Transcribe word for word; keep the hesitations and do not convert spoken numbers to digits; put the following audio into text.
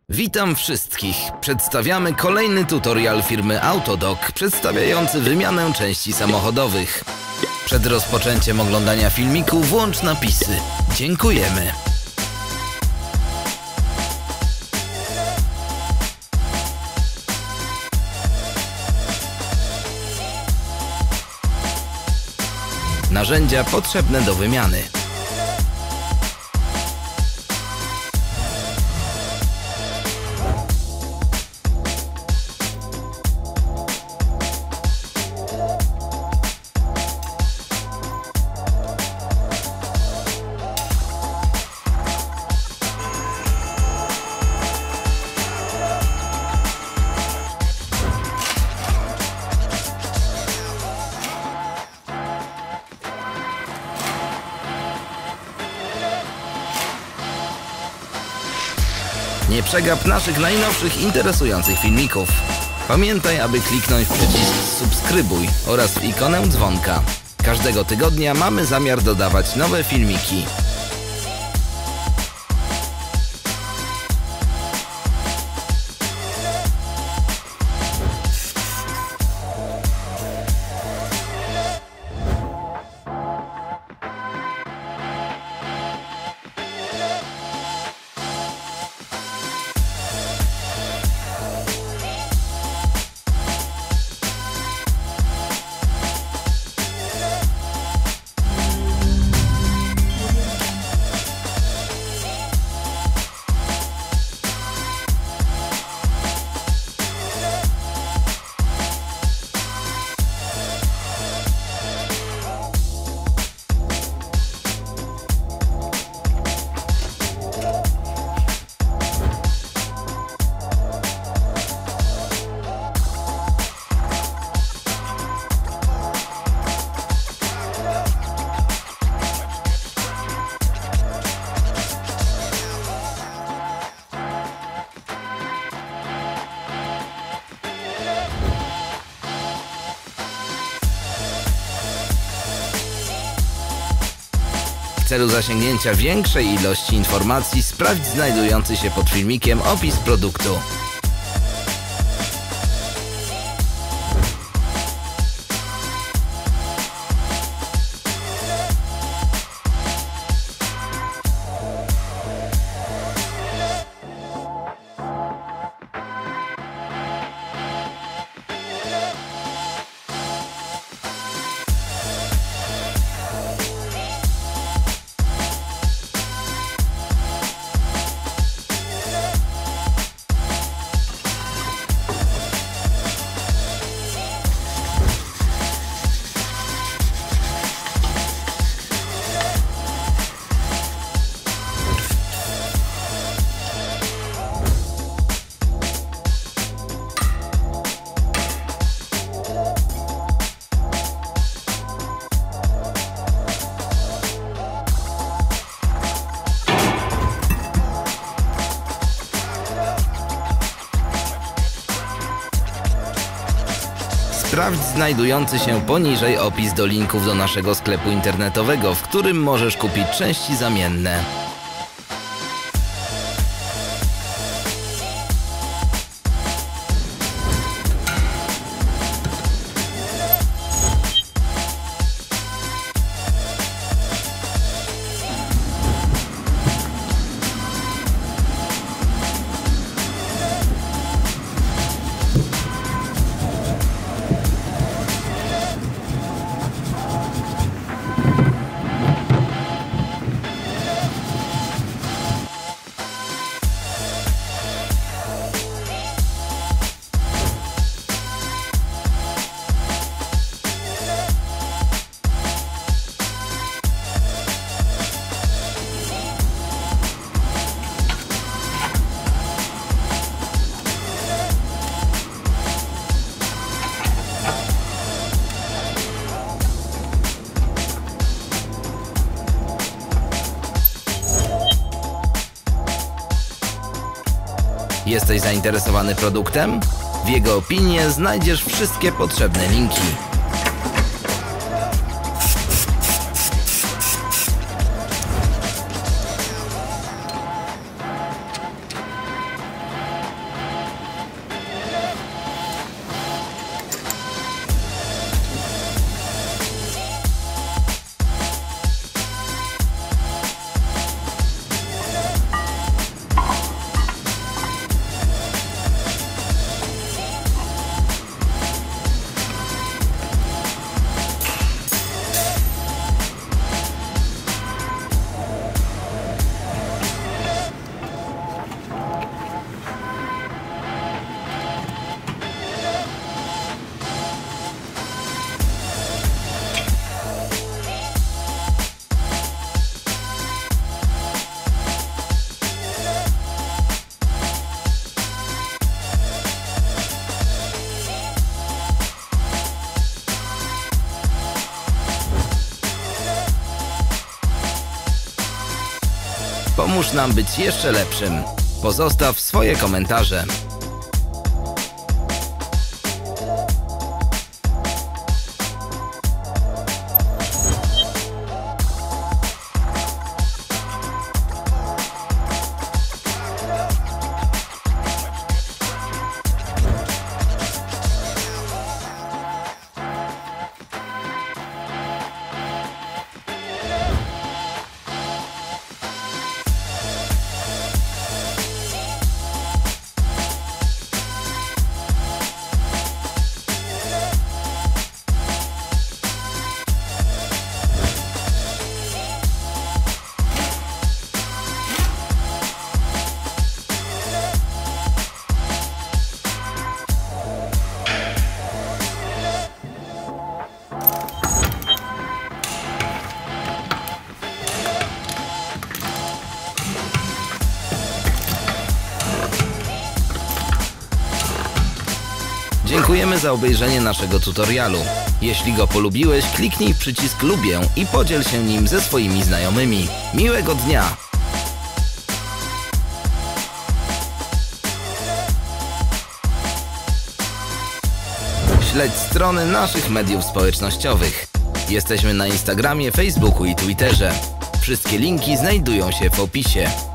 Witam wszystkich. Przedstawiamy kolejny tutorial firmy Autodoc przedstawiający wymianę części samochodowych. Przed rozpoczęciem oglądania filmiku włącz napisy. Dziękujemy. Narzędzia potrzebne do wymiany. Nie przegap naszych najnowszych interesujących filmików. Pamiętaj, aby kliknąć w przycisk subskrybuj oraz w ikonę dzwonka. Każdego tygodnia mamy zamiar dodawać nowe filmiki. W celu zasięgnięcia większej ilości informacji sprawdź znajdujący się pod filmikiem opis produktu. Sprawdź znajdujący się poniżej opis do linków do naszego sklepu internetowego, w którym możesz kupić części zamienne. Jesteś zainteresowany produktem? W jego opinie znajdziesz wszystkie potrzebne linki. Pomóż nam być jeszcze lepszym. Pozostaw swoje komentarze. Dziękujemy za obejrzenie naszego tutorialu. Jeśli go polubiłeś, kliknij w przycisk lubię i podziel się nim ze swoimi znajomymi. Miłego dnia! Śledź strony naszych mediów społecznościowych. Jesteśmy na Instagramie, Facebooku i Twitterze. Wszystkie linki znajdują się w opisie.